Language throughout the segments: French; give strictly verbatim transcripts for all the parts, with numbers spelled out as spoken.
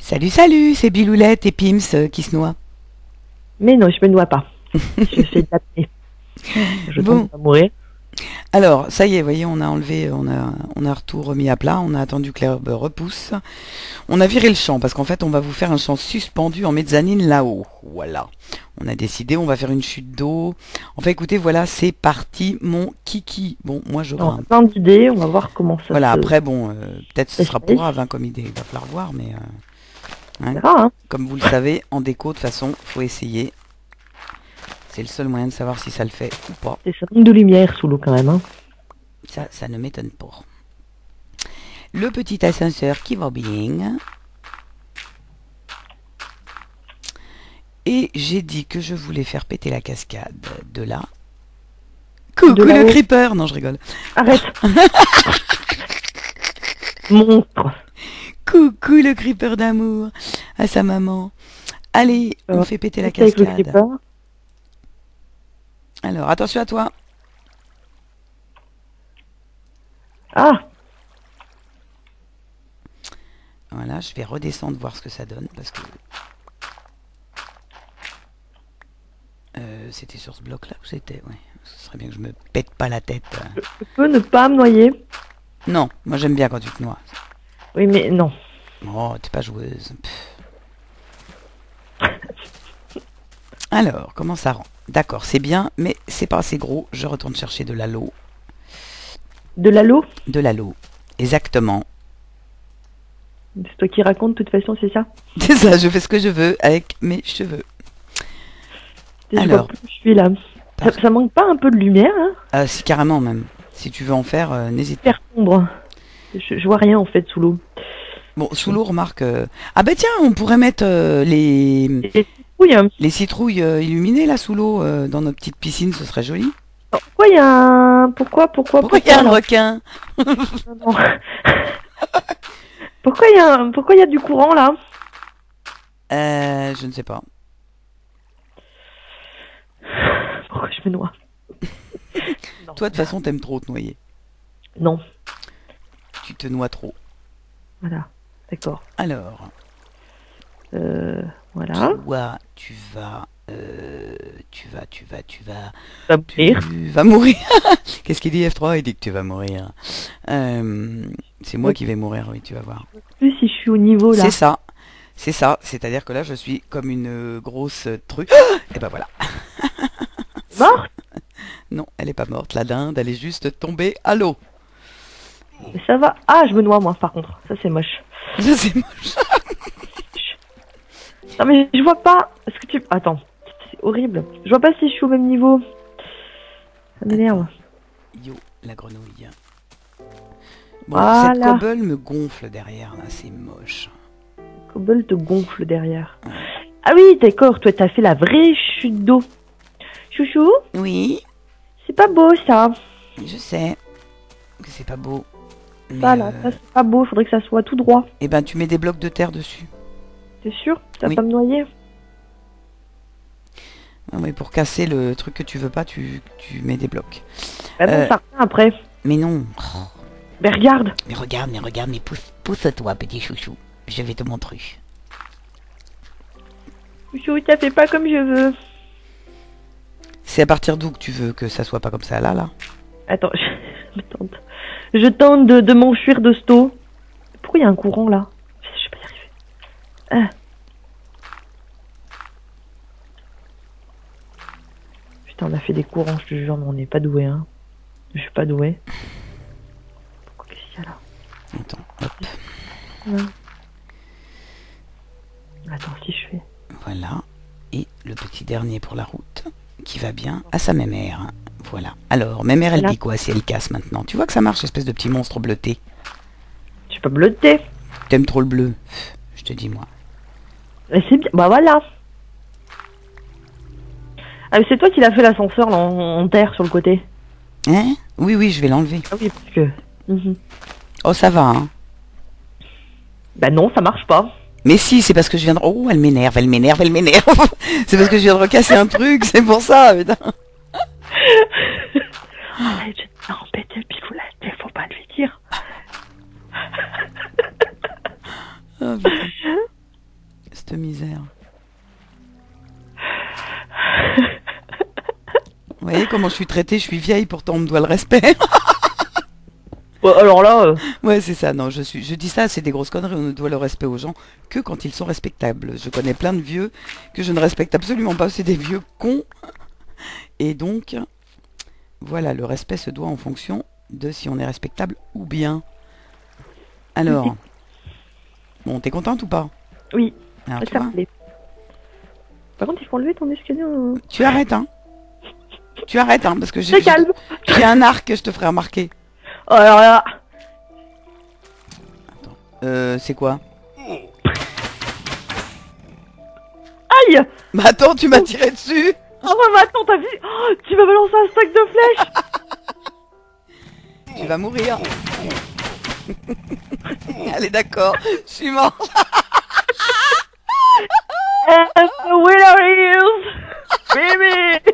Salut, salut, c'est Biloulette et Pims euh, qui se noient. Mais non, je me noie pas. Je fais de l'apnée. Je Bon, tente pas mourir. alors, ça y est, voyez, on a enlevé, on a, on a tout remis à plat, on a attendu que l'herbe repousse. On a viré le champ, parce qu'en fait, on va vous faire un champ suspendu en mezzanine là-haut. Voilà. On a décidé, on va faire une chute d'eau. Enfin, écoutez, voilà, c'est parti, mon kiki. Bon, moi, je On a grimpe. plein d'idées, on va voir comment ça Voilà, se après, bon, euh, peut-être ce sera essaye. pour Ave, hein, comme idée, il va falloir voir, mais... euh, On hein, verra, hein. comme vous le savez, en déco, de toute façon, faut essayer. C'est le seul moyen de savoir si ça le fait ou pas. Et ça manque de lumière sous l'eau quand même, hein. Ça, ça ne m'étonne pas. Le petit ascenseur qui va bien. Et j'ai dit que je voulais faire péter la cascade de là. Coucou De le là-haut. creeper. Non, je rigole. Arrête. Monstre. Coucou le creeper d'amour à sa maman. Allez, on Euh, fait péter la Avec le cascade. creeper. Alors, attention à toi. Ah, Voilà, je vais redescendre voir ce que ça donne parce que euh, c'était sur ce bloc-là où c'était. Ouais, ce serait bien que je me pète pas la tête. je peux ne pas me noyer. Non, moi j'aime bien quand tu te noies. Oui, mais non. Oh, t'es pas joueuse. Pff. Alors, comment ça rend? D'accord, c'est bien, mais c'est pas assez gros. Je retourne chercher de l'aloe. De l'halo. De l'aloe. Exactement. C'est toi qui raconte, de toute façon, c'est ça. C'est ça, je fais ce que je veux avec mes cheveux. Je Alors. vois plus où je suis là. Ça, ça manque pas un peu de lumière, hein. Euh, si carrément même. Si tu veux en faire, euh, n'hésite pas. Super sombre. Je, je vois rien en fait sous l'eau. Bon, sous l'eau, remarque... euh, Ah bah tiens, on pourrait mettre euh, les... Et oui, hein. les citrouilles euh, illuminées là sous l'eau euh, dans notre petite piscine, ce serait joli. Pourquoi il y a un... Pourquoi, pourquoi, Pourquoi il y a un là requin? Non, non. Pourquoi il y a un... Pourquoi il y a du courant là? Euh, je ne sais pas. Pourquoi je me noie? Non. Toi, de toute façon, t'aimes trop te noyer. Non, Tu te noies trop. voilà, d'accord. Alors, Euh, voilà. toi, tu vas... euh, tu vas, tu vas, tu vas... Ça va mourir. Tu vas mourir. Qu'est-ce qu'il dit F trois? Il dit que tu vas mourir. Euh, c'est moi qui vais mourir, oui, tu vas voir. Plus si je suis au niveau là. C'est ça. C'est ça. C'est-à-dire que là, je suis comme une euh, grosse truc. Et ben voilà. Mort. Non, elle est pas morte. La dinde, elle est juste tombée à l'eau. Mais ça va. Ah, je me noie moi par contre. Ça c'est moche. Ça, c'est moche. Non mais je vois pas. Est-ce que tu... Attends. C'est horrible. Je vois pas si je suis au même niveau. Ça m'énerve. Yo, la grenouille. Bon, cette Voilà. cobble me gonfle derrière, là. C'est moche. Cobble te gonfle derrière. Ah oui, d'accord. Toi t'as fait la vraie chute d'eau. Chouchou, Oui, c'est pas beau ça. je sais que c'est pas beau. Mais, Ça là, euh, ça c'est pas beau. Faudrait que ça soit tout droit. eh ben, tu mets des blocs de terre dessus. T'es sûr? Ça va Oui. pas me noyer? Ah oui, pour casser le truc que tu veux pas, tu, tu mets des blocs. Bah non, Euh. ça revient après. Mais non. Mais regarde. Mais regarde, mais regarde, mais pousse, pousse-toi, petit chouchou. Je vais te montrer. Chouchou, t'as fait pas comme je veux. C'est à partir d'où que tu veux que ça soit pas comme ça, là, là? Attends, je, je tente. Je tente de, de m'enfuir de cette eau. Pourquoi il y a un courant là? Je vais pas y arriver. Ah. Putain, on a fait des courants, je te jure, mais on n'est pas doué, hein. Je suis pas doué. Pourquoi qu'est-ce qu'il y a là? Attends, hop, Non. Attends, si je fais. voilà. Et le petit dernier pour la route, qui va bien à sa mémère. Voilà. Alors, mémère, elle Voilà. dit quoi si elle casse maintenant? Tu vois que ça marche, espèce de petit monstre bleuté. Je suis pas bleutée. T'aimes trop le bleu, je te dis, moi. Mais c'est bien. Bah voilà. Ah, mais c'est toi qui l'as fait l'ascenseur là, en, en terre sur le côté. Hein? Oui, oui, je vais l'enlever. Ah oui, parce que. Mhm. Oh, ça va, hein? Bah non, ça marche pas. Mais si, c'est parce que je viens de... Oh, elle m'énerve, elle m'énerve, elle m'énerve. C'est parce que je viens de recasser un truc, c'est pour ça, putain. Arrête, je vais embêter Biloulette, faut pas lui dire. Oh, putain. cette misère. Vous voyez comment je suis traitée, je suis vieille, pourtant on me doit le respect. Ouais, alors là... euh, Ouais, c'est ça, non, je suis, je dis ça, c'est des grosses conneries, on ne doit le respect aux gens que quand ils sont respectables. Je connais plein de vieux que je ne respecte absolument pas, c'est des vieux cons. Et donc, voilà, le respect se doit en fonction de si on est respectable ou bien. Alors, bon, t'es contente ou pas? Oui, Alors, tu ça vois, me plaît. Par contre, il faut enlever ton escalier. hein. tu arrêtes, hein. Tu arrêtes, hein, parce que j'ai C'est calme. j'ai un arc, je te ferai remarquer. Oh, alors là... Euh, c'est quoi? Aïe. Bah attends, tu m'as tiré dessus. Oh, bah, bah, attends, t'as vu oh, tu vas balancer un sac de flèches. Tu vas mourir. Allez, d'accord, je suis mort. And the winner is... Baby.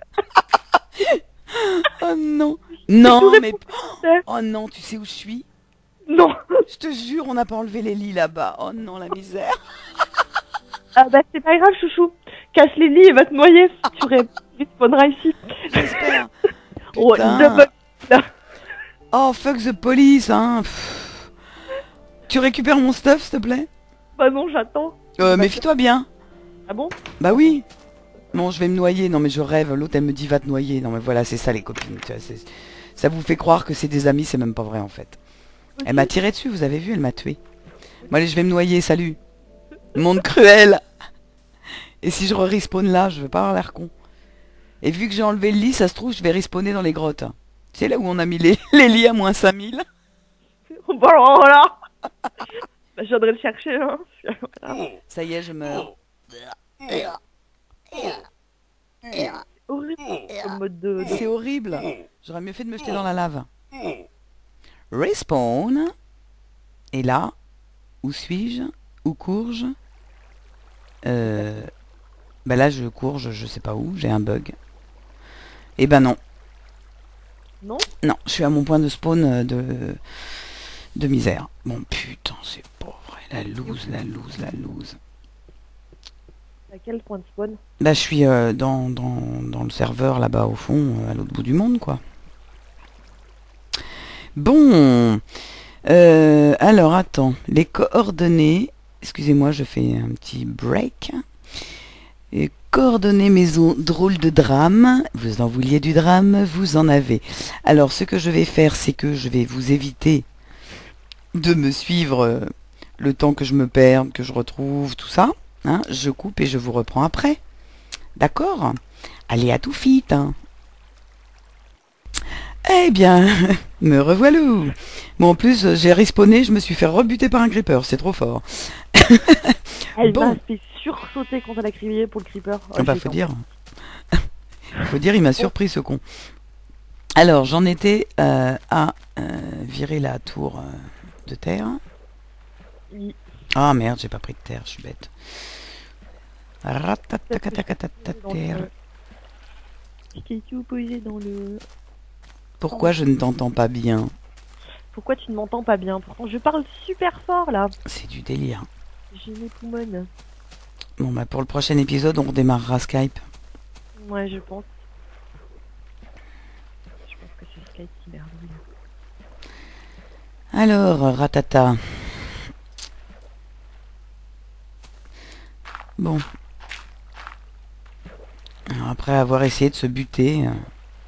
Oh non. Non, mais... C'est- Oh non, tu sais où je suis? Non. Je te jure, on n'a pas enlevé les lits là-bas. Oh non, la misère. Ah bah c'est pas grave, chouchou. Casse les lits et va te noyer. Tu respawneras ici. J'espère. Oh, Putain. double... Oh, fuck the police, hein. Pff. Tu récupères mon stuff, s'il te plaît? Bah non, j'attends. Euh, méfie-toi bien. Ah bon? Bah oui. Bon, je vais me noyer. Non, mais je rêve. L'autre, elle me dit, va te noyer. Non, mais voilà, c'est ça, les copines. Tu vois, c'est- ça vous fait croire que c'est des amis, c'est même pas vrai, en fait. Ok. Elle m'a tiré dessus, vous avez vu, elle m'a tué. Bon, allez, je vais me noyer, salut. Monde cruel. Et si je re-respawn là, je veux pas avoir l'air con. Et vu que j'ai enlevé le lit, ça se trouve, je vais respawner dans les grottes. Tu sais, là où on a mis les, les lits à moins cinq mille. Bon alors voilà. Bah, je viendrai le chercher. Hein. Voilà. Ça y est, je meurs. Horrible. En mode de... de- C'est horrible. J'aurais mieux fait de me jeter dans la lave. Respawn. Et là, où suis-je? Où cours-je? Euh... Bah là, je cours, je, je sais pas où, j'ai un bug. Eh ben non. Non? Non, je suis à mon point de spawn euh, de, de misère. Bon, putain, c'est pas vrai. La loose, la loose, la loose. À quel point de spawn? Là, je suis euh, dans, dans, dans le serveur, là-bas, au fond, euh, à l'autre bout du monde, quoi. Bon. Euh, alors, attends. Les coordonnées... Excusez-moi, je fais un petit break. Et coordonnées maison drôle de drame. Vous en vouliez du drame, vous en avez. Alors, ce que je vais faire, c'est que je vais vous éviter de me suivre euh, le temps que je me perde, que je retrouve, tout ça. Hein, je coupe et je vous reprends après. D'accord? Allez, à tout vite. Hein. Eh bien, me revoilà. Bon, en plus, j'ai respawné, je me suis fait rebuter par un creeper. C'est trop fort. Elle Bon. m'a fait sursauter quand elle a crié pour le creeper. Oh, Ah bah, j'ai faut peur. dire. Faut dire, il m'a surpris ce con. Alors, j'en étais euh, à euh, virer la tour euh, de terre. Oui. Ah merde, j'ai pas pris de terre, je suis bête. Dans Ratatatatatatatater. le- Qu'est-ce posé dans le... Pourquoi je ne t'entends pas bien? Pourquoi tu ne m'entends pas bien? Pourtant je parle super fort là. C'est du délire. J'ai mes poumons. Bon bah pour le prochain épisode, on redémarrera Skype. Ouais, je pense. Je pense que c'est Skype qui merdouille. Alors, ratata. Bon. Alors, après avoir essayé de se buter, euh,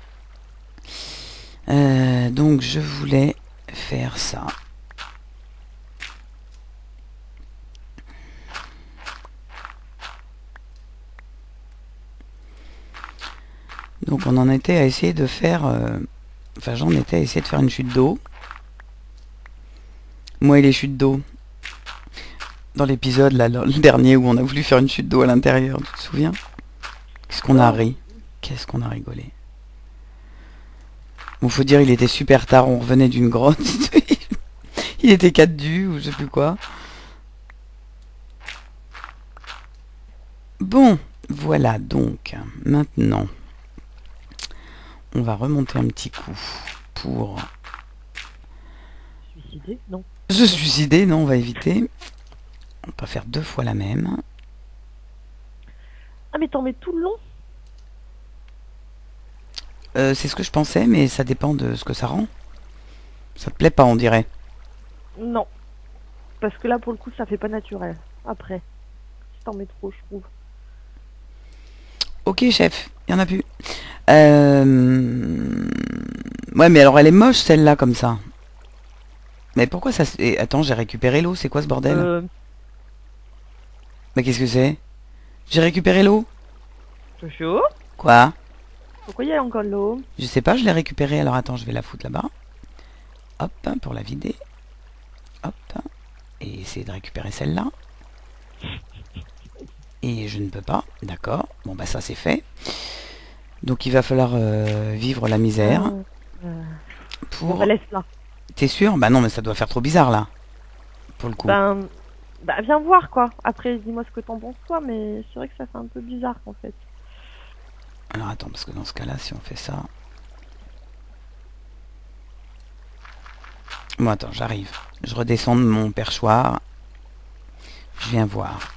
euh, donc je voulais faire ça. Donc on en était à essayer de faire... euh, Enfin j'en étais à essayer de faire une chute d'eau. Moi et les chutes d'eau. Dans l'épisode, là, le dernier où on a voulu faire une chute d'eau à l'intérieur, tu te souviens? Qu'est-ce qu'on a ri? Qu'est-ce qu'on a rigolé? Bon, faut dire, il était super tard, on revenait d'une grotte. Il était quatre du ou je sais plus quoi. Bon, voilà donc, maintenant, on va remonter un petit coup pour... Suicidé? Non. Se suicider, non, on va éviter. On va pas faire deux fois la même. t'en mets tout le long? Euh, c'est ce que je pensais, mais ça dépend de ce que ça rend. Ça te plaît pas, on dirait. Non. Parce que là, pour le coup, ça fait pas naturel. Après. Si t'en mets trop, je trouve. Ok, chef, il y en a plus. Euh... Ouais, mais alors elle est moche, celle-là, comme ça. Mais pourquoi ça... se- eh, attends, j'ai récupéré l'eau, c'est quoi ce bordel? Euh... Mais qu'est-ce que c'est? J'ai récupéré l'eau? C'est chaud? Quoi? Pourquoi il y a encore de l'eau? Je sais pas, je l'ai récupérée, alors attends, je vais la foutre là-bas. Hop, hein, pour la vider. Hop, hein, et essayer de récupérer celle-là. Et je ne peux pas, d'accord. Bon, bah ça c'est fait. Donc il va falloir euh, vivre la misère. Euh, euh, Bon, Pour... bah laisse là. T'es sûr? Bah non, mais ça doit faire trop bizarre, là. Pour le coup. Ben... Bah viens voir quoi. Après, dis-moi ce que t'en penses toi, mais c'est vrai que ça fait un peu bizarre en fait. Alors attends, parce que dans ce cas-là, si on fait ça... Bon, attends, j'arrive. Je redescends de mon perchoir. Je viens voir.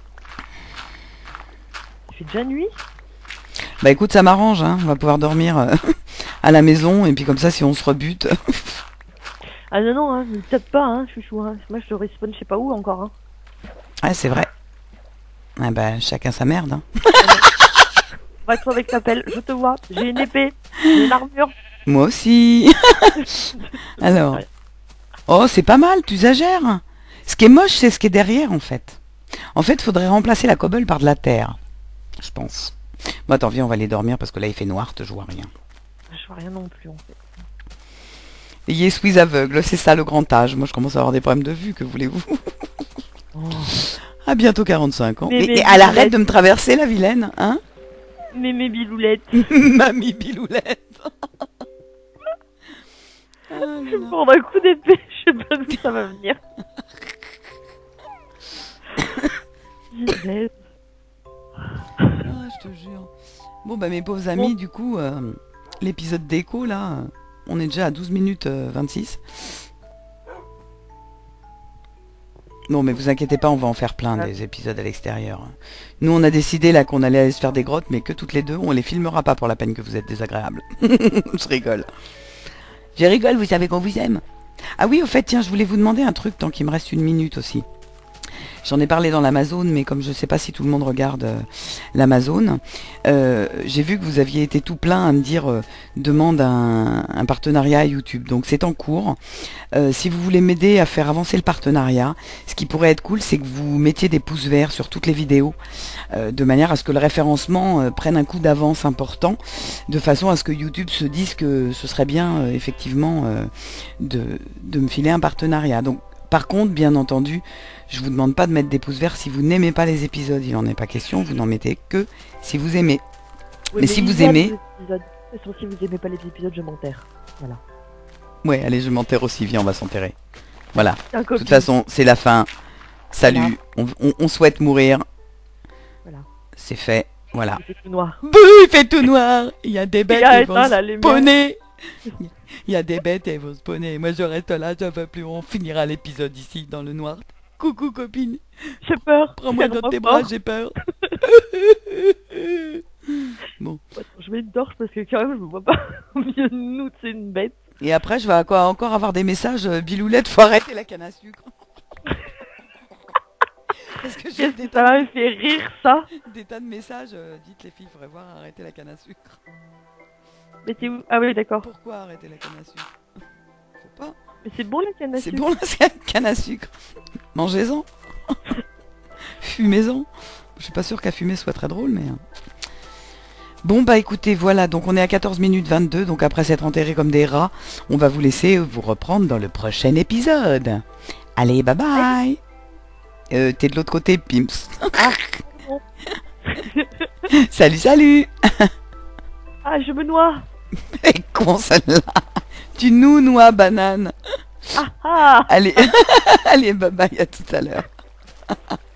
Il fait déjà nuit? Bah écoute, ça m'arrange, hein. On va pouvoir dormir euh, à la maison, et puis comme ça, si on se rebute... Ah non, non, hein, ne tape pas, hein, chouchou. Hein. Moi, je te respawn je sais pas où encore. Hein. Ouais, c'est vrai. Ah bah, chacun sa merde, hein. Va toi avec ta pelle, je te vois. J'ai une épée, j'ai une armure. Moi aussi. Alors... Oh, c'est pas mal, tu exagères. Ce qui est moche, c'est ce qui est derrière, en fait. En fait, il faudrait remplacer la cobble par de la terre. Je pense. Bon, attends, viens, on va aller dormir, parce que là, il fait noir, je vois rien. Je vois rien non plus, en fait. Yes, suis aveugle, c'est ça le grand âge. Moi, je commence à avoir des problèmes de vue, que voulez-vous? Oh. À bientôt quarante-cinq ans. Mais, Mais, mais, mais elle arrête Biloulette. de me traverser, la vilaine, hein? Mais mes biloulettes. Mamie Biloulette. Ah là Je vais là. me prendre un coup d'épée, je sais pas d'où ça va venir. Biloulette. Ah, je te jure. Bon, bah, mes pauvres amis, du coup, euh, l'épisode d'écho, là, euh, on est déjà à douze minutes euh, vingt-six. Non, mais vous inquiétez pas, on va en faire plein des épisodes à l'extérieur. Nous, on a décidé là qu'on allait aller se faire des grottes, mais que toutes les deux, on les filmera pas pour la peine que vous êtes désagréables. Je rigole. Je rigole, vous savez qu'on vous aime. Ah oui, au fait, tiens, je voulais vous demander un truc tant qu'il me reste une minute aussi. J'en ai parlé dans l'Amazon, mais comme je ne sais pas si tout le monde regarde euh, l'Amazon, euh, j'ai vu que vous aviez été tout plein à me dire euh, demande un, un partenariat à YouTube. Donc c'est en cours. Euh, si vous voulez m'aider à faire avancer le partenariat, ce qui pourrait être cool, c'est que vous mettiez des pouces verts sur toutes les vidéos, euh, de manière à ce que le référencement euh, prenne un coup d'avance important, de façon à ce que YouTube se dise que ce serait bien euh, effectivement euh, de, de me filer un partenariat. Donc par contre, bien entendu, je vous demande pas de mettre des pouces verts si vous n'aimez pas les épisodes, il n'en est pas question, vous n'en mettez que si vous aimez. Oui, mais si vous il y a aimez... des épisodes. De toute façon, si vous aimez pas les épisodes, je m'enterre. Voilà. Ouais, allez, je m'enterre aussi, viens, on va s'enterrer. Voilà, Un de copine. toute façon, c'est la fin. Salut, Voilà. on, on, on souhaite mourir. Voilà. C'est fait, voilà. Il fait tout noir. Bouh, il fait tout noir. Il y a des bêtes Il a qui éteint vont la lumière. spawner. Il y a des bêtes et elles vont spawner. Moi, je reste là, je veux plus. On finira l'épisode ici, dans le noir. Coucou, copine. J'ai peur. Prends-moi dans tes bras, j'ai peur. Bon. Attends, je mets une torche parce que quand même, je me vois pas au milieu de nous, c'est une bête. Et après, je vais quoi, encore avoir des messages. euh, Biloulette, faut arrêter la canne à sucre. Parce que j'ai Qu'est-ce des, que ça m'a fait rire, ça? des tas de messages. euh, dites les filles, faudrait voir arrêter la canne à sucre. Mais t'es où? Ah oui, d'accord. Pourquoi arrêter la canne à sucre? Faut pas. Mais c'est bon, la canne à C'est sucre. bon la canne à sucre. Mangez-en. Fumez-en. Je suis pas sûr qu'à fumer soit très drôle, mais... Bon, bah écoutez, voilà, donc on est à quatorze minutes vingt-deux, donc après s'être enterrés comme des rats, on va vous laisser vous reprendre dans le prochain épisode. Allez, bye bye. Euh, t'es de l'autre côté, Pimps. Ah, bon. Salut, salut. Ah, je me noie. Et con celle-là. Tu nous noix, banane. Ah, ah. Allez, allez, bye bye, à tout à l'heure.